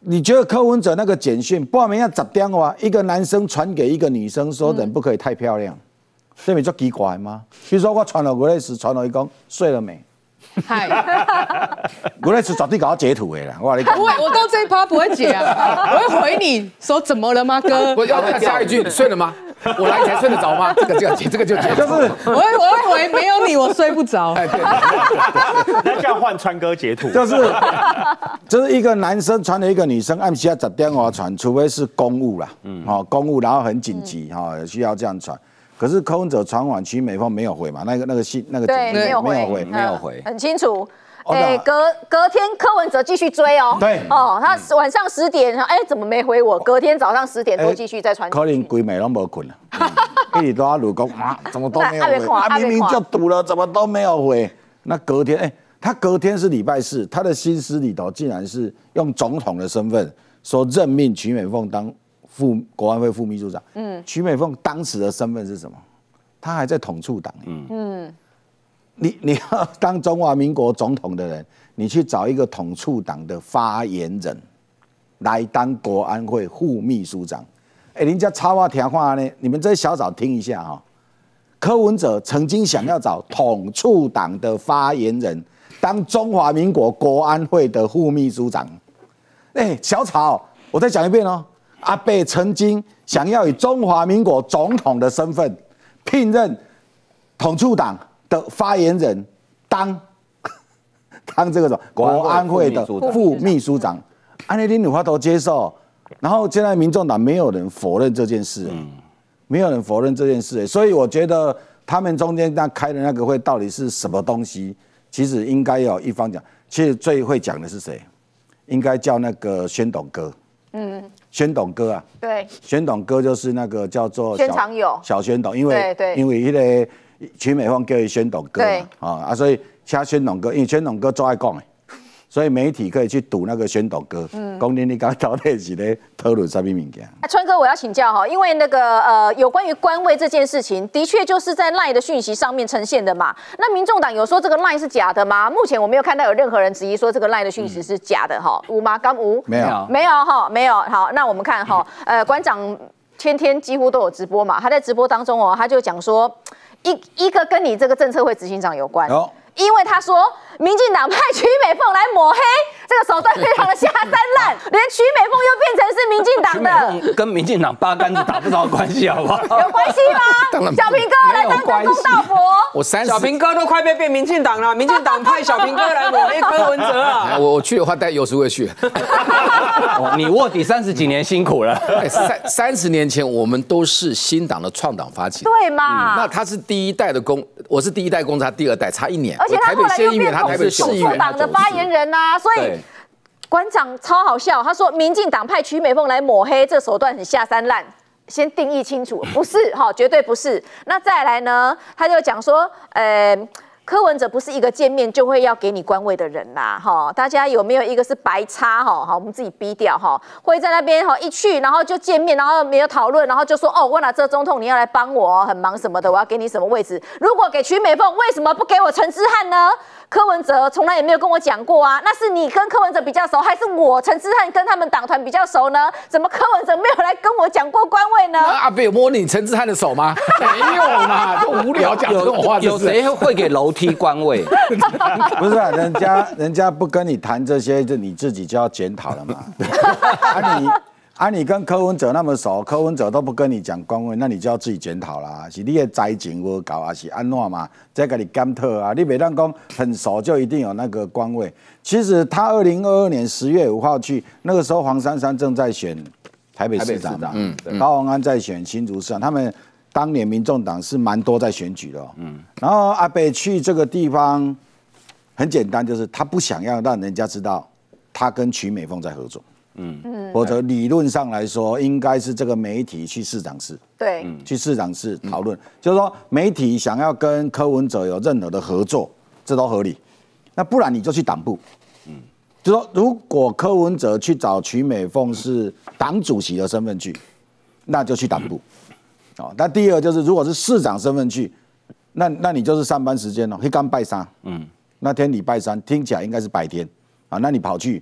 你觉得柯文哲那个简讯，报名要10点哇，一个男生传给一个女生说人不可以太漂亮，这不就奇怪吗？比如说我传了俄罗斯，传了一讲睡了没？ 嗨， 俄罗斯绝对给我截图的啦，我跟你讲。 我到这一趴不会解啊，我会回你说怎么了吗，哥？ 我要再加一句，你睡了吗？我来才睡得着吗？这个就就是我会回没有你我睡不着。 哎，对， 那就要换川哥截图， 就是一个男生传了一个女生，按时10点我传，除非是公务啦，公务然后很紧急需要这样传。可是柯文哲传完，曲美凤没有回嘛？那个信那个对没有回，很清楚。隔天柯文哲继续追哦。 对哦，他晚上10点，怎么没回我？隔天早上10点多继续再传。 可能规暝都没困了，一直都在路讲怎么都没有回，明明就堵了，怎么都没有回？那隔天，他隔天是礼拜4，他的心思里头竟然是用总统的身份说任命曲美凤当国安会副秘书长。曲美凤当时的身份是什么？他还在统促党。你要当中华民国总统的人，你去找一个统促党的发言人来当国安会副秘书长。人家插话听话呢，你们这些小草听一下哈。柯文哲曾经想要找统促党的发言人当中华民国国安会的副秘书长。小草，我再讲一遍哦。阿伯曾经想要以中华民国总统的身份聘任统促党的发言人当这个国安会的副秘书长，安内丁努华都接受，然后现在民众党没有人否认这件事，没有人否认这件事，所以我觉得他们中间开的那个会到底是什么东西，其实应该要一方讲，其实最会讲的是谁？应该叫那个宣董哥。宣董哥啊，对，宣董哥就是那个叫做宣长友小宣董，因为那个曲美凤叫他宣董哥嘛，所以请宣董哥，因为宣董哥最爱讲的，所以媒体可以去堵那个宣董哥，讲你刚到底是咧讨论什么物件？ 川哥，我要请教哈，因为那个有关于官位这件事情，的确就是在 LINE 的讯息上面呈现的嘛。那民众党有说这个 LINE 是假的吗？目前我没有看到有任何人质疑说这个 LINE 的讯息是假的哈，有吗？刚无？ 没有， 没有哈，没有。好，那我们看哈，馆长天天几乎都有直播嘛，他在直播当中哦，他就讲说一个跟你这个政策会执行长有关。因为他说，民进党派曲美凤来抹黑，这个手段非常的下三滥，连曲美凤又变成是民进党的， 跟民进党八竿子打不着关系，好不好？ 有关系吗？小平哥来当公道伯， 小平哥都快被变民进党了，民进党派小平哥来抹黑柯文哲啊！ 我去的话，带有时会去。 你卧底30几年辛苦了。 30年前我们都是新党的创党发起， 对嘛？ 那他是第一代的我是第一代公察，第2代差1年。 而且他后来又变台北市议员党的发言人呐，所以馆长超好笑，他说民进党派曲美凤来抹黑，这手段很下三滥。先定义清楚，不是哈，绝对不是。那再来呢，他就讲说，柯文哲不是一个见面就会要给你官位的人啦，哈，大家有没有一个是白叉哈？好，我们自己逼掉哈，会在那边哈一去，然后就见面，然后没有讨论，然后就说哦，我拿这总统你要来帮我，很忙什么的，我要给你什么位置？如果给曲美凤，为什么不给我陈之汉呢？柯文哲从来也没有跟我讲过啊，那是你跟柯文哲比较熟，还是我陈之汉跟他们党团比较熟呢？怎么柯文哲没有来跟我讲过官位呢？ 阿伯有摸你陈之汉的手吗？没有嘛，就无聊讲这种话。 有谁会给楼梯官位？ 不是啊，人家不跟你谈这些，就你自己就要检讨了嘛。你跟柯文哲那么熟，柯文哲都不跟你讲官位，那你就要自己检讨啦。是你的灾情无够，还是安怎嘛？再给你检讨啊！你别当讲很熟就一定有那个官位。其实他2022年10月5号去，那个时候黄珊珊正在选台北市长，高虹安在选新竹市长，他们当年民众党是蛮多在选举的。然后阿北去这个地方，很简单，就是他不想要让人家知道他跟曲美凤在合作。或者理论上来说，应该是这个媒体去市长室， 对， 去市长室讨论，就是说媒体想要跟柯文哲有任何的合作，这都合理。那不然你就去党部，就说如果柯文哲去找曲美凤是党主席的身份去，那就去党部。那第二就是如果是市长身份去，那你就是上班时间哦，黑刚拜三，那天礼拜3听起来应该是白天啊，那你跑去。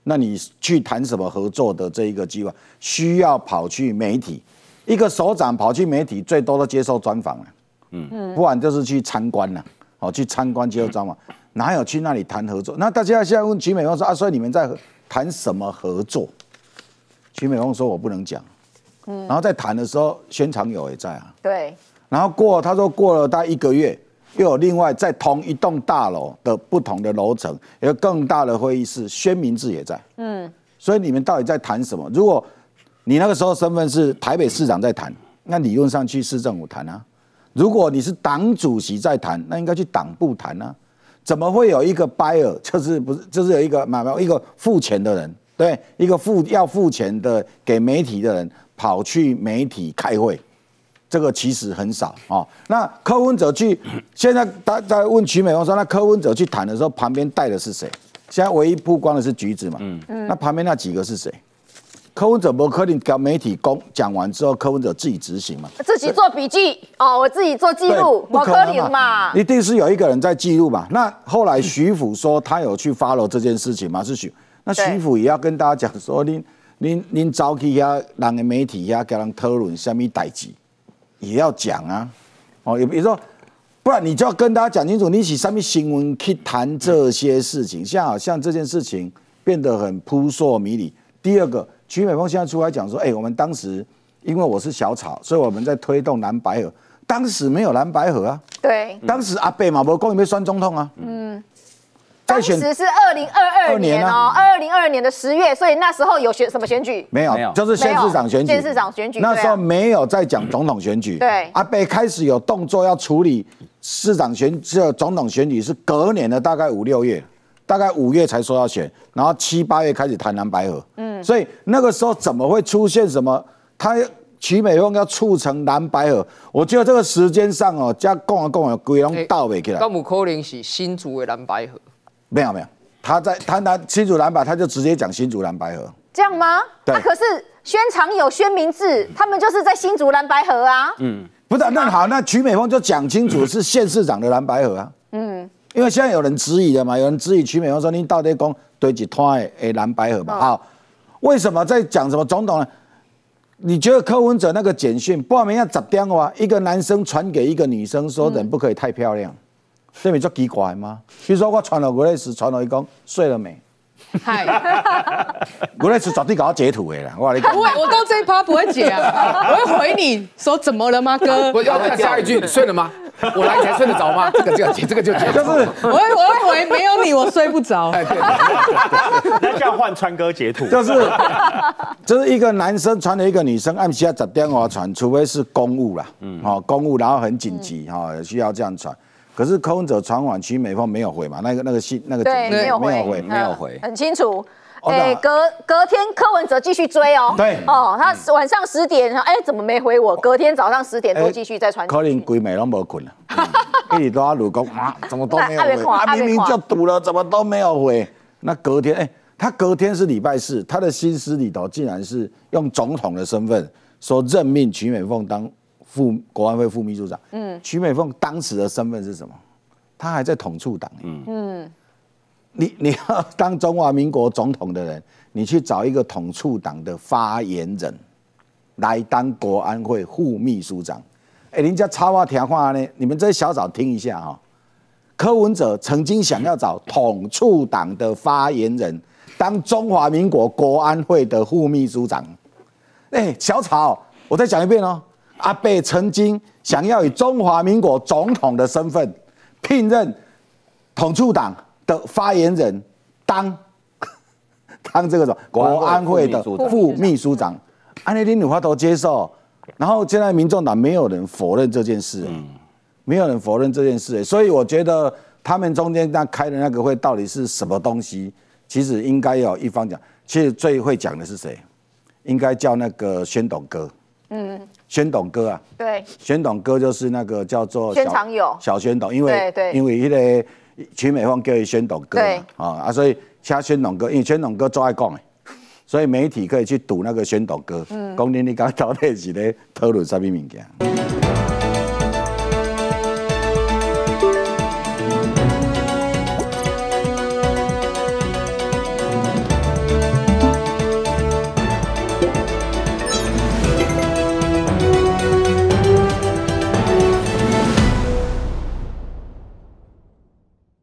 那你去谈什么合作的这一个计划，需要跑去媒体，一个首长跑去媒体，最多都接受专访了，不然就是去参观了，去参观接受专访，哪有去那里谈合作？那大家现在问瞿美凤说所以你们在谈什么合作？瞿美凤说我不能讲，然后在谈的时候，宣长友也在啊， 对， 然后他说过了大概1个月。又有另外在同一栋大楼的不同的楼层，有更大的会议室，宣明志也在。所以你们到底在谈什么？如果你那个时候身份是台北市长在谈，那理论上去市政府谈啊。如果你是党主席在谈，那应该去党部谈啊。怎么会有一个 buyer， 就是有一个付钱的人，对，一个要付钱的给媒体的人跑去媒体开会？这个其实很少哦。那柯文哲现在他在问瞿美凤说，那柯文哲去谈的时候，旁边带的是谁？现在唯一曝光的是橘子嘛。那旁边那几个是谁？柯文哲不可能跟媒体讲完之后，柯文哲自己执行嘛？ 自己做笔记哦，我自己做记录，不可能嘛？一定是有一个人在记录嘛。那后来徐府说他有去 follow 这件事情嘛？是那徐府也要跟大家讲说，您早去遐人的媒体遐跟人讨论什么代志？也要讲啊，也比如说，不然你就要跟大家讲清楚，你是什么新闻去谈这些事情。现在好像这件事情变得很扑朔迷离。第二个，瞿美凤现在出来讲说，我们当时因为我是小草，所以我们在推动蓝白合，当时没有蓝白合啊。 对， 当时阿伯嘛没讲要选总统啊。 当时是2022年哦，2022年的10月，所以那时候有什么选举？ 没有，就是县市长选举。 县市长选举那时候没有在讲总统选举。 对， 阿伯开始有动作要处理市长总统选举，是隔年的大概5、6月，大概5月才说要选，然后7、8月开始谈蓝白合。所以那个时候怎么会出现什么？瞿美凤要促成蓝白合，我觉得这个时间上哦，加讲规拢倒未起来。 有可能是新竹的蓝白合？ 没有，他拿新竹蓝白，他就直接讲新竹蓝白合， 这样吗？对。可是宣长友、宣明志他们就是在新竹蓝白合啊。 不是，那好，那瞿美凤就讲清楚是县市长的蓝白合啊。因为现在有人质疑了嘛，有人质疑瞿美凤说，你到底讲对几摊的蓝白合嘛？好，为什么在讲什么总统呢？你觉得柯文哲那个简讯，不然人家10点哇，一个男生传给一个女生说，人不可以太漂亮。这不就奇怪吗？比如说我传了吴瑞慈，传了一讲睡了没？ 嗨， 吴瑞慈绝对给我截图的啦，我跟你讲。 不会，我到这一趴不会截啊，我会回你说怎么了吗，哥？ 我要下一句，你睡了吗？我来才睡得着吗？这个就截图。 就是我会回没有你我睡不着。 那这样换川哥截图， 就是一个男生传了一个女生，按下10点我传，除非是公务啦，公务然后很紧急需要这样传。可是柯文哲传完，瞿美凤没有回嘛？那个信对没有回，很清楚。隔天柯文哲继续追哦。 对哦，他晚上10点，怎么没回我？隔天早上10点多继续再传。 可能规暝拢无困了，一直都在录讲怎么都没有回，明明就堵了，怎么都没有回？那隔天，他隔天是礼拜4，他的心思里头竟然是用总统的身份说任命瞿美凤当国安会副秘书长。瞿美凤当时的身份是什么？她还在统促党。你要当中华民国总统的人，你去找一个统促党的发言人来当国安会副秘书长。人家插话听话呢，你们这些小草听一下哈。柯文哲曾经想要找统促党的发言人当中华民国国安会的副秘书长。小草，我再讲一遍哦。阿伯曾经想要以中华民国总统的身份聘任统促党的发言人当这个国安会的副秘书长，安内林努华都接受，然后现在民众党没有人否认这件事，没有人否认这件事，所以我觉得他们中间开的那个会到底是什么东西，其实应该有一方讲，其实最会讲的是谁？应该叫那个宣董哥。宣董哥啊，对，宣董哥就是那个叫做宣长友小宣董，因为那个瞿美凤叫他宣董哥嘛，所以请宣董哥，因为宣董哥最爱讲的，所以媒体可以去堵那个宣董哥，讲你到底是咧讨论什么物件。